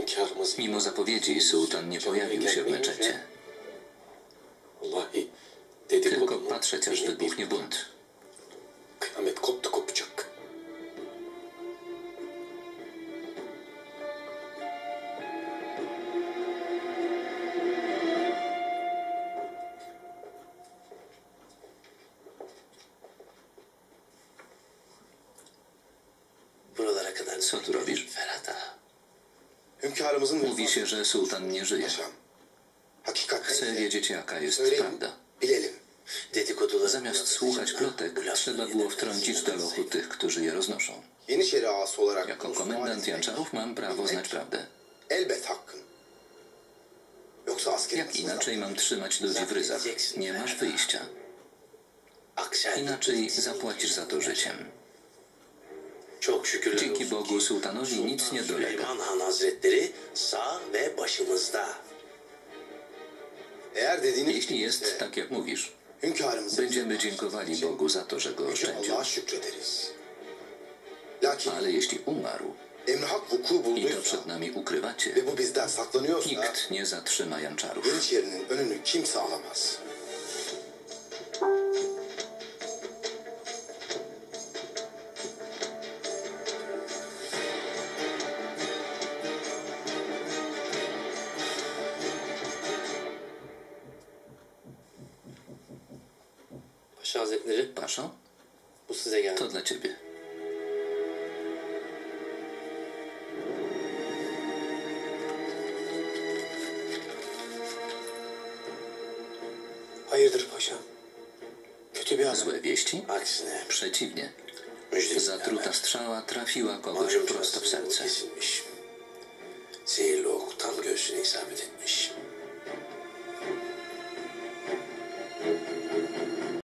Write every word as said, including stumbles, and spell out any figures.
Mimo zapowiedzi sułtan nie pojawił się w meczecie. Tylko patrzeć, aż wybuchnie bunt. Co tu robisz? Mówi się, że sułtan nie żyje. Chcę wiedzieć, jaka jest prawda. Zamiast słuchać plotek, trzeba było wtrącić do lochu tych, którzy je roznoszą. Jako komendant Janczarów mam prawo znać prawdę. Jak inaczej mam trzymać ludzi w ryzach? Nie masz wyjścia. Inaczej zapłacisz za to życiem. Dzięki Bogu sułtanowi nic nie dolega. Jeśli jest tak, jak mówisz, będziemy dziękowali Bogu za to, że go oszczędził. Ale jeśli umarł i to przed nami ukrywacie, nikt nie zatrzyma Janczarów. Paszo? To dla ciebie. Złe wieści? Przeciwnie. Zatruta strzała trafiła kogoś prosto w serce.